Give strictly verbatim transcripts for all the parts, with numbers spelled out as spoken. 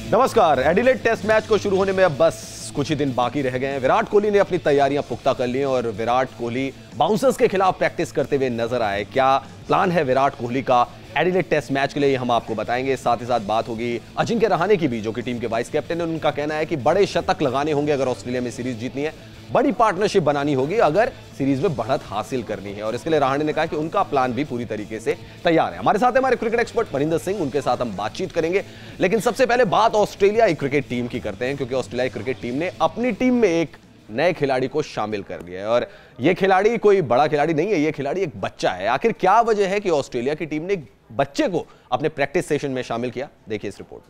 नमस्कार। Adelaide test match को शुरू होने में अब बस कुछ ही दिन बाकी रह गए हैं। विराट कोहली ने अपनी तैयारियां पुख्ता कर ली हैं और विराट कोहली बाउंसर्स के खिलाफ प्रैक्टिस करते हुए नजर आए। क्या प्लान है विराट कोहली का एडिलेड टेस्ट मैच के लिए, हम आपको बताएंगे। साथ ही साथ बात होगी अजिंक्य रहाणे की भी, जो कि टीम के वाइस कैप्टन है। उनका कहना है कि बड़े शतक लगाने होंगे अगर ऑस्ट्रेलिया में सीरीज जीतनी है, बड़ी पार्टनरशिप बनानी होगी अगर सीरीज में बढ़त हासिल करनी है। और इसके लिए रहाणे ने कहा कि उनका प्लान भी पूरी तरीके से तैयार है। हमारे साथ है हमारे क्रिकेट एक्सपर्ट मनिंदर सिंह, उनके साथ हम बातचीत करेंगे। लेकिन सबसे पहले बात ऑस्ट्रेलियाई क्रिकेट टीम की करते हैं, क्योंकि ऑस्ट्रेलियाई क्रिकेट टीम ने अपनी टीम में एक नए खिलाड़ी को शामिल कर लिया है। और यह खिलाड़ी कोई बड़ा खिलाड़ी नहीं है, यह खिलाड़ी एक बच्चा है। आखिर क्या वजह है कि ऑस्ट्रेलिया की टीम ने एक बच्चे को अपने प्रैक्टिस सेशन में शामिल किया, देखिए इस रिपोर्ट में।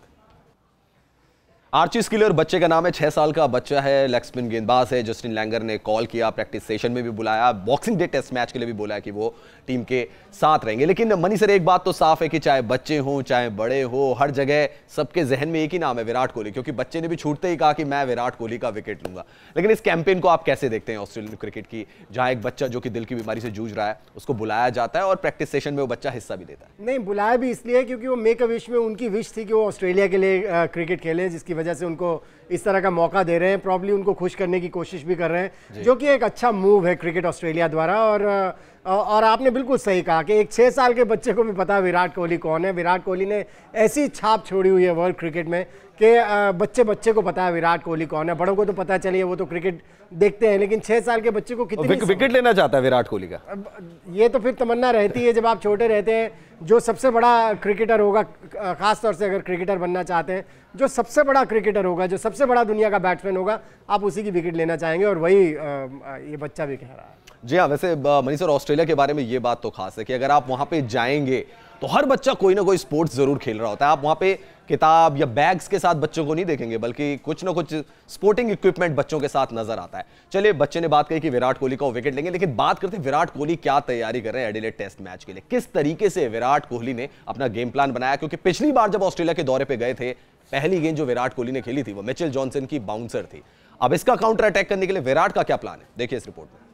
आर्ची स्किलर बच्चे का नाम है, छह साल का बच्चा है, लेग स्पिन गेंदबाज है। जस्टिन लैंगर ने कॉल किया, प्रैक्टिस सेशन में भी बुलाया, बॉक्सिंग डे टेस्ट मैच के लिए भी बोला कि वो टीम के साथ रहेंगे। लेकिन मनी सर, एक बात तो साफ है कि चाहे बच्चे हों चाहे बड़े हो, हर जगह सबके जहन में एक ही नाम है, विराट कोहली। क्योंकि बच्चे ने भी छूटते ही कहा कि मैं विराट कोहली का विकेट लूंगा। लेकिन इस कैंपेन को आप कैसे देखते हैं ऑस्ट्रेलियन क्रिकेट की, जहां एक बच्चा जो कि दिल की बीमारी से जूझ रहा है उसको बुलाया जाता है और प्रैक्टिस सेशन में वो बच्चा हिस्सा भी देता है? नहीं, बुलाया भी इसलिए क्योंकि वो मेक अ विश में उनकी विश थी कि वो ऑस्ट्रेलिया के लिए क्रिकेट खेलें, जिसकी वजह से उनको इस तरह का मौका दे रहे हैं। प्रॉब्ली उनको खुश करने की कोशिश भी कर रहे हैं, जो कि एक अच्छा मूव है क्रिकेट ऑस्ट्रेलिया द्वारा। और और आपने बिल्कुल सही कहा कि एक छः साल के बच्चे को भी पता है विराट कोहली कौन है। विराट कोहली ने ऐसी छाप छोड़ी हुई है वर्ल्ड क्रिकेट में कि बच्चे बच्चे को पता है विराट कोहली कौन है। बड़ों को तो पता चलिए, वो तो क्रिकेट देखते हैं, लेकिन छह साल के बच्चे को कितनी विक, विकेट लेना चाहता है विराट कोहली का। ये तो फिर तमन्ना रहती है जब आप छोटे रहते हैं। जो सबसे बड़ा क्रिकेटर होगा, खासतौर से अगर क्रिकेटर बनना चाहते हैं, जो सबसे बड़ा क्रिकेटर होगा, जो सबसे बड़ा दुनिया का बैट्समैन होगा, आप उसी की विकेट लेना चाहेंगे। और वही ये बच्चा भी कह रहा है। जी हाँ, वैसे मनीष सर, ऑस्ट्रेलिया के बारे में ये बात तो खास है कि अगर आप वहां पे जाएंगे तो हर बच्चा कोई ना कोई स्पोर्ट्स जरूर खेल रहा होता है। आप वहां पे किताब या बैग्स के साथ बच्चों को नहीं देखेंगे, बल्कि कुछ ना कुछ स्पोर्टिंग इक्विपमेंट बच्चों के साथ नजर आता है। चलिए, बच्चे ने बात कही कि विराट कोहली को विकेट लेंगे, लेकिन बात करते हैं विराट कोहली क्या तैयारी कर रहे हैं एडिलेड टेस्ट मैच के लिए। किस तरीके से विराट कोहली ने अपना गेम प्लान बनाया, क्योंकि पिछली बार जब ऑस्ट्रेलिया के दौरे पर गए थे, पहली गेंद जो विराट कोहली ने खेली थी वो मिचेल जॉनसन की बाउंसर थी। अब इसका काउंटर अटैक करने के लिए विराट का क्या प्लान है, देखिए इस रिपोर्ट में।